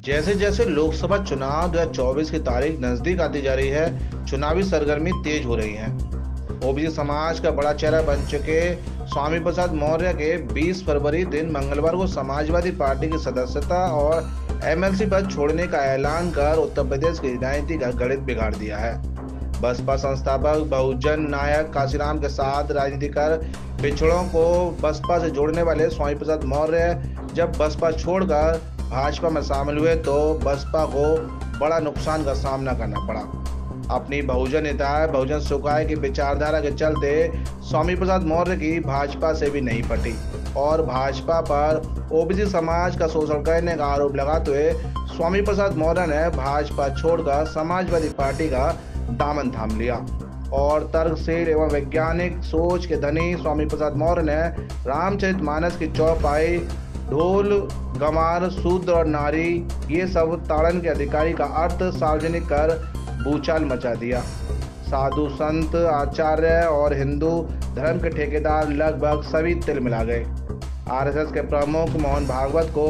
जैसे जैसे लोकसभा चुनाव 2024 की तारीख नजदीक आती जा रही है, चुनावी सरगर्मी तेज हो रही है। ओबीसी समाज का बड़ा चेहरा बन चुके स्वामी प्रसाद मौर्य के 20 फरवरी दिन मंगलवार को समाजवादी पार्टी की सदस्यता और एमएलसी पद छोड़ने का ऐलान कर उत्तर प्रदेश की राजनीति का गणित बिगाड़ दिया है। बसपा संस्थापक बहुजन नायक काशीराम के साथ राजनीति कर पिछड़ों को बसपा से जोड़ने वाले स्वामी प्रसाद मौर्य जब बसपा छोड़कर भाजपा में शामिल हुए तो बसपा को बड़ा नुकसान का सामना करना पड़ा। अपनी बहुजन हिताय बहुजन सुखाय की विचारधारा के चलते स्वामी प्रसाद मौर्य की भाजपा से भी नहीं पटी और भाजपा पर ओबीसी समाज का शोषण करने का आरोप लगाते हुए स्वामी प्रसाद मौर्य ने भाजपा छोड़कर समाजवादी पार्टी का दामन थाम लिया और तर्कशील एवं वैज्ञानिक सोच के धनी स्वामी प्रसाद मौर्य ने रामचरितमानस की चौपाई ढोल गमार शूद्र और नारी ये सब ताड़न के अधिकारी का अर्थ सार्वजनिक कर भूचाल मचा दिया। साधु संत आचार्य और हिंदू धर्म के ठेकेदार लगभग सभी तिल मिला गए। आरएसएस के प्रमुख मोहन भागवत को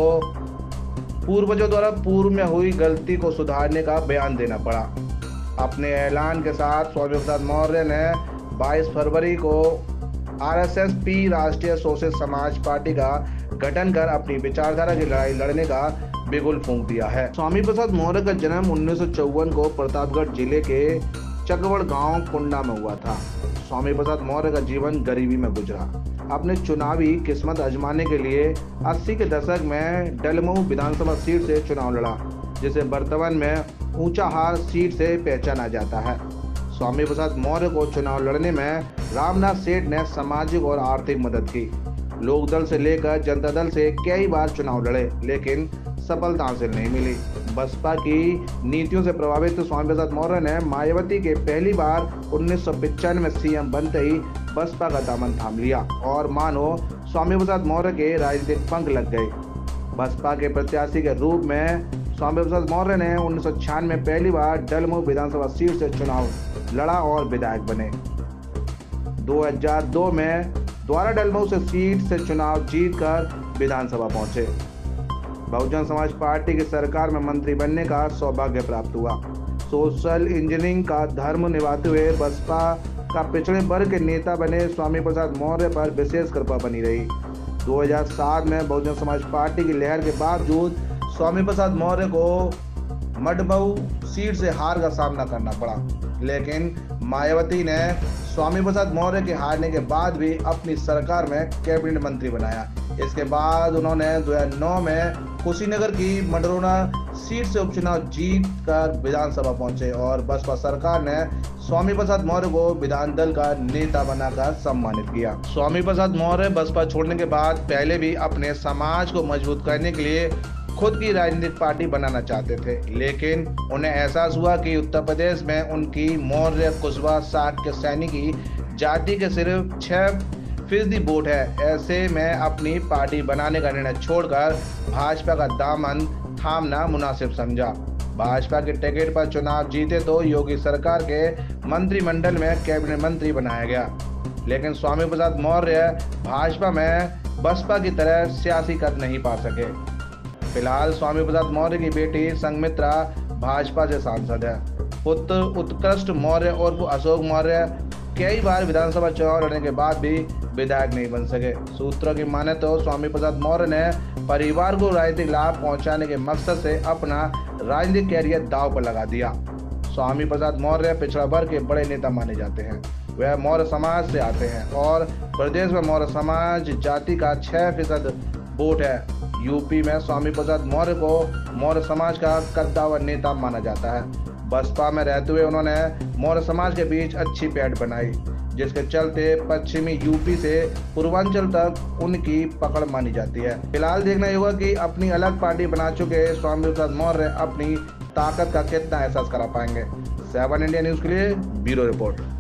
पूर्वजों द्वारा पूर्व में हुई गलती को सुधारने का बयान देना पड़ा। अपने ऐलान के साथ स्वामी प्रसाद मौर्य ने 22 फरवरी को आरएसएस-पी राष्ट्रीय शोषित समाज पार्टी का गठन कर अपनी विचारधारा की लड़ाई लड़ने का बिगुल फूंक दिया है। स्वामी प्रसाद मौर्य का जन्म 1954 को प्रतापगढ़ जिले के चकवड़ गांव कुंडा में हुआ था। स्वामी प्रसाद मौर्य का जीवन गरीबी में गुजरा। अपने चुनावी किस्मत आजमाने के लिए 80 के दशक में डलमऊ विधानसभा सीट से चुनाव लड़ा, जिसे वर्तमान में ऊंचाहार सीट से पहचाना जाता है। स्वामी प्रसाद मौर्य को चुनाव लड़ने में रामनाथ सेठ ने सामाजिक और आर्थिक मदद की। लोकदल से लेकर जनता दल से कई बार चुनाव लड़े, लेकिन सफलता हासिल नहीं मिली। बसपा की नीतियों से प्रभावित स्वामी प्रसाद मौर्य ने मायावती के पहली बार 1995 में सीएम बनते ही बसपा का दामन थाम लिया और मानो स्वामी प्रसाद मौर्य के राजनीतिक पंख लग गए। बसपा के प्रत्याशी के रूप में स्वामी प्रसाद मौर्य ने 1996 में पहली बार डलमऊ विधानसभा सीट से चुनाव लड़ा और विधायक बने। 2002 में द्वारा डलमऊ से सीट से चुनाव जीतकर विधानसभा पहुंचे। बहुजन समाज पार्टी की सरकार में मंत्री बनने का सौभाग्य प्राप्त हुआ। सोशल इंजीनियरिंग का धर्म निभाते हुए बसपा का पिछड़े वर्ग के नेता बने स्वामी प्रसाद मौर्य पर विशेष कृपा बनी रही। 2007 में बहुजन समाज पार्टी की लहर के बावजूद स्वामी प्रसाद मौर्य को मडमऊ सीट से हार का सामना करना पड़ा, लेकिन मायावती ने स्वामी प्रसाद मौर्य के हारने के बाद भी अपनी सरकार में कैबिनेट मंत्री बनाया। इसके बाद उन्होंने 2009 में कुशीनगर की मंडरोना सीट से उपचुनाव जीत कर विधानसभा पहुंचे और बसपा सरकार ने स्वामी प्रसाद मौर्य को विधान दल का नेता बनाकर सम्मानित किया। स्वामी प्रसाद मौर्य बसपा छोड़ने के बाद पहले भी अपने समाज को मजबूत करने के लिए खुद की राजनीतिक पार्टी बनाना चाहते थे, लेकिन उन्हें एहसास हुआ कि उत्तर प्रदेश में उनकी मौर्य कुशवाहा शाक्य सैनी की जाति के सिर्फ 6% वोट है। ऐसे में अपनी पार्टी बनाने का निर्णय छोड़कर भाजपा का दामन थामना मुनासिब समझा। भाजपा के टिकट पर चुनाव जीते तो योगी सरकार के मंत्रिमंडल में कैबिनेट मंत्री बनाया गया, लेकिन स्वामी प्रसाद मौर्य भाजपा में बसपा की तरह सियासी कद नहीं पा सके। फिलहाल स्वामी प्रसाद मौर्य की बेटी संघमित्रा भाजपा से सांसद है। पुत्र उत्कृष्ट मौर्य और अशोक मौर्य कई बार विधानसभा चुनाव लड़ने के बाद भी विधायक नहीं बन सके। सूत्रों की माने तो स्वामी प्रसाद मौर्य ने परिवार को राजनीतिक लाभ पहुंचाने के मकसद से अपना राजनीतिक कैरियर दांव पर लगा दिया। स्वामी प्रसाद मौर्य पिछड़ा वर्ग के बड़े नेता माने जाते हैं। वह मौर्य समाज से आते हैं और प्रदेश में मौर्य समाज जाति का 6% वोट है। यूपी में स्वामी प्रसाद मौर्य को मौर्य समाज का कद्दावर नेता माना जाता है। बसपा में रहते हुए उन्होंने मौर्य समाज के बीच अच्छी पैठ बनाई, जिसके चलते पश्चिमी यूपी से पूर्वांचल तक उनकी पकड़ मानी जाती है। फिलहाल देखना ये होगा कि अपनी अलग पार्टी बना चुके स्वामी प्रसाद मौर्य अपनी ताकत का कितना एहसास करा पाएंगे। 7 इंडिया न्यूज के लिए ब्यूरो रिपोर्ट।